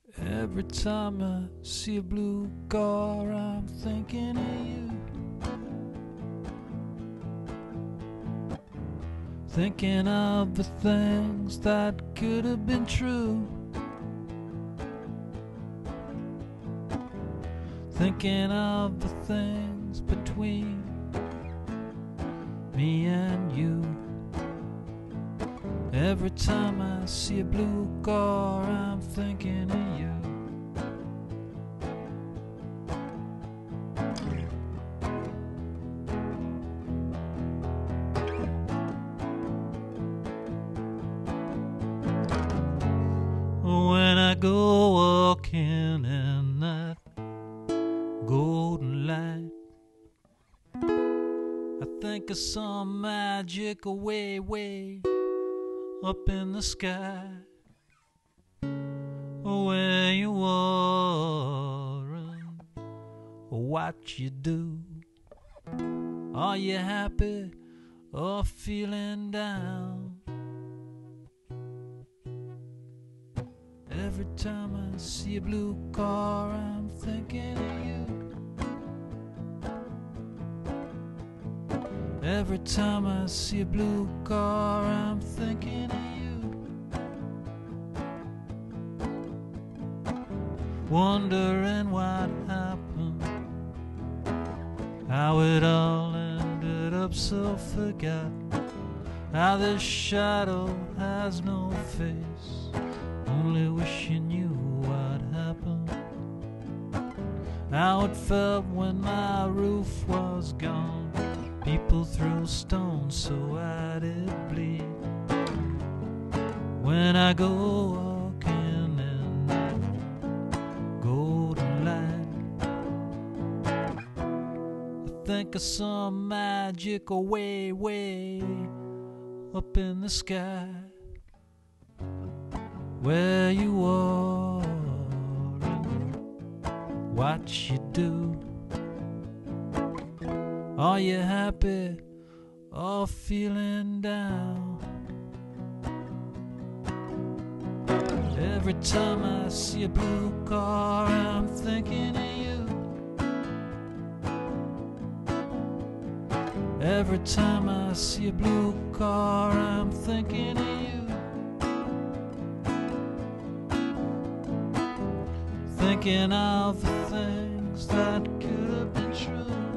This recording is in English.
Every time I see a blue car, I'm thinking of you. Thinking of the things that could have been true. Thinking of the things between me and you. Every time I see a blue car, I'm thinking of you. When I go walking in that golden light, I think of some magic way up in the sky, where you are and what you do. Are you happy or feeling down? Every time I see a blue car, I'm thinking of you. Every time I see a blue car, I'm thinking of you. Wondering what happened, how it all ended up so forgotten, how this shadow has no face, only wish you knew what happened, how it felt when my roof was gone. People threw stones so I did bleed. When I go walking in that golden light, I think of some magic way up in the sky, where you are and what you do. Are you happy or feeling down? Every time I see a blue car, I'm thinking of you. Every time I see a blue car, I'm thinking of you. Thinking of the things that could have been true.